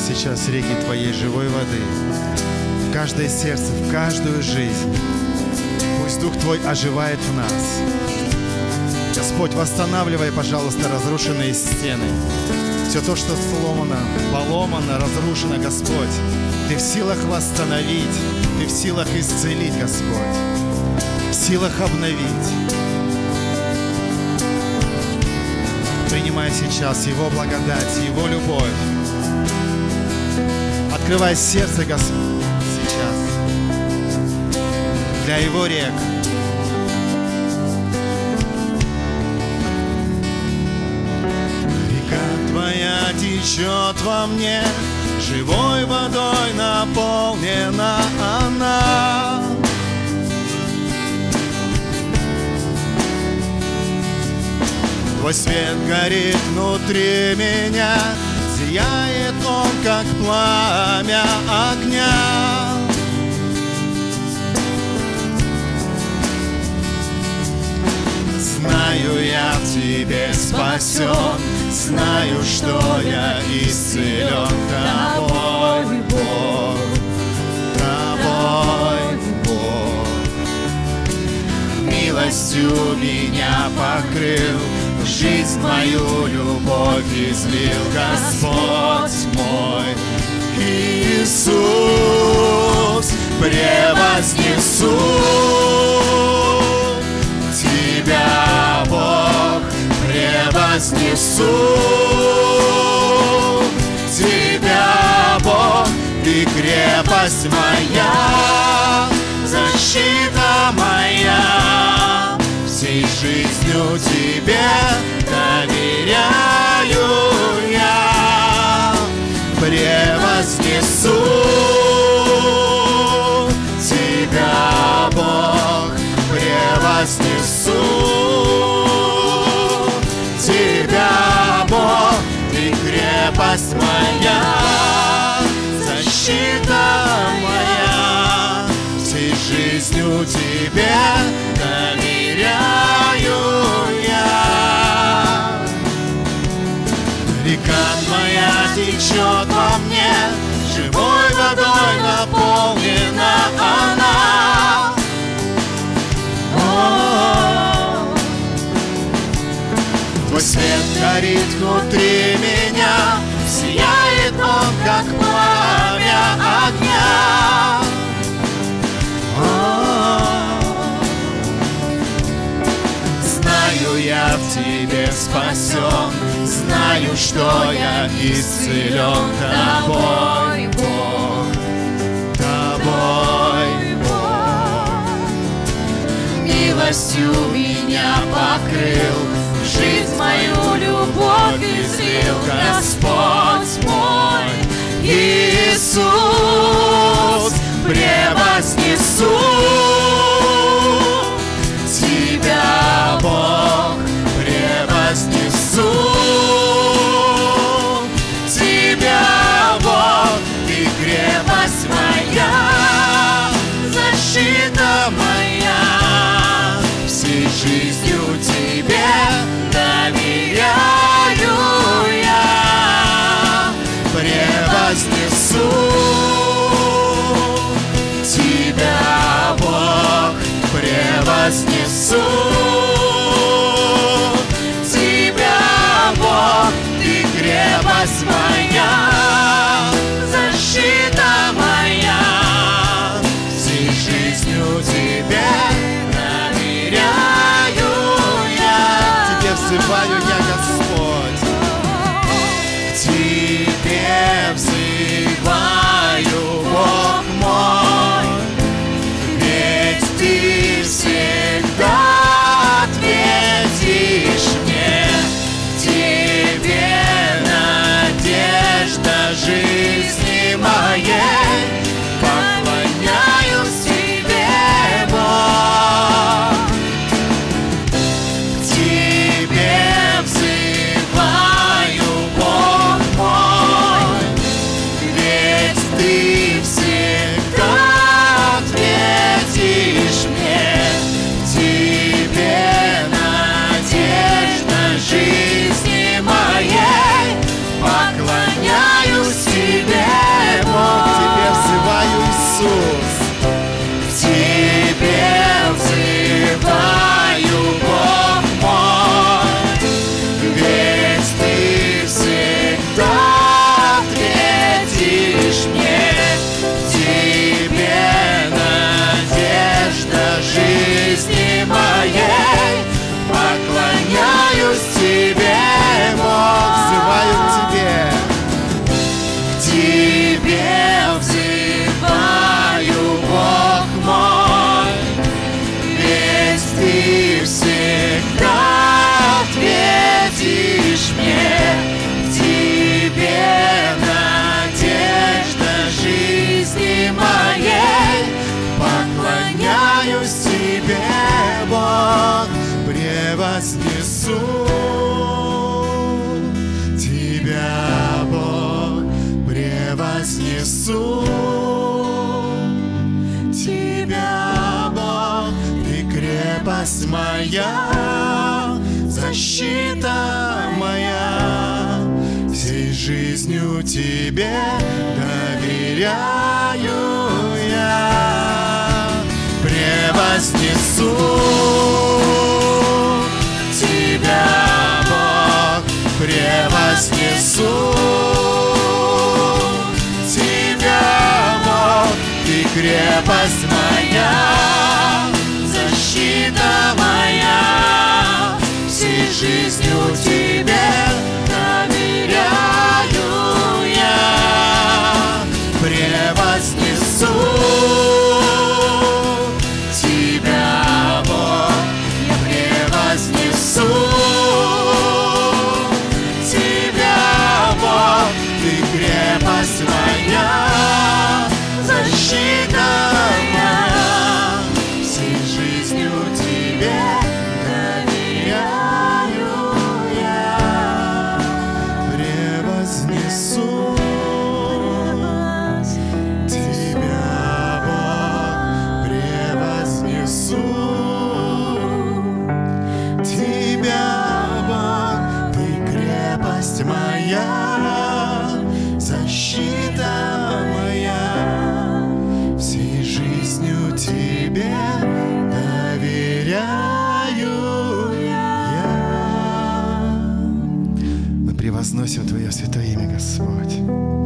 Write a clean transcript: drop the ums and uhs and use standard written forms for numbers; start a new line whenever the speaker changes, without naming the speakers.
сейчас реки Твоей живой воды в каждое сердце, в каждую жизнь. Пусть Дух Твой оживает в нас. Господь, восстанавливай, пожалуйста, разрушенные стены. Все то, что сломано, поломано, разрушено, Господь, Ты в силах восстановить, Ты в силах исцелить, Господь, в силах обновить. Принимай сейчас Его благодать, Его любовь. Открывай сердце, Господь, сейчас для Его рек. Река Твоя течет во мне, живой водой наполнена она. Твой свет горит внутри меня, сияет он, как пламя огня. Знаю, я в Тебе спасен, знаю, что я исцелен Тобой, Бог, Тобой, Бог. Милостью меня покрыл, в жизнь мою любовь излил Господь мой. Иисус, превознесу Тебя, Бог, превознесу Тебя, Бог, Ты крепость моя, защита моя. Всей жизнью Тебе доверяю я, превознесу Тебя, Бог, превознесу Тебя, Бог, Ты крепость моя, защита моя. Всей жизнью Тебе доверяю я. Река Твоя течет во мне, живой водой наполнена она. Твой свет горит внутри меня, сияет он, как пламя огня. Знаю, я в Тебе спасен, знаю, что я исцелен Тобой, Бог, Тобой, Бог. Милостью меня покрыл, в жизнь мою любовь излил Господь мой. Иисус, превознесу Тебя, Бог, превознесу Тебя, Бог, Ты крепость моя, защита моя. Всей жизнью Тебе доверяю я, превознесу Тебя, Бог, превознесу Тебя, Бог, Ты крепость моя, защита моя. Всей жизнью Тебе доверяю я. Тебе взываю я, Господь, к Тебе взываю.
Тебе взываю, Бог мой, ведь Ты всегда ответишь мне. В Тебе надежда жизни моей. Поклоняюсь Тебе, Бог, превознесу Тебя, Бог, превознесу Тебя, Бог, Ты крепость моя, защита моя. Всей жизнью Тебе доверяю я. Превознесу Тебя, Бог, превознесу Тебя, Бог, Ты крепость моя, защита моя. Всей жизнью Тебе доверяю я. Превознесу Тебя, Бог, я превознесу Тебя, Бог, Ты крепость моя, защита моя. Всей жизнью Тебе доверяю я. Превознесу Тебя, Бог, превознесу Тебя, Бог, Ты крепость моя, защита моя. Всей жизнью Тебе доверяю я.
Мы превозносим Твое святое имя, Господь.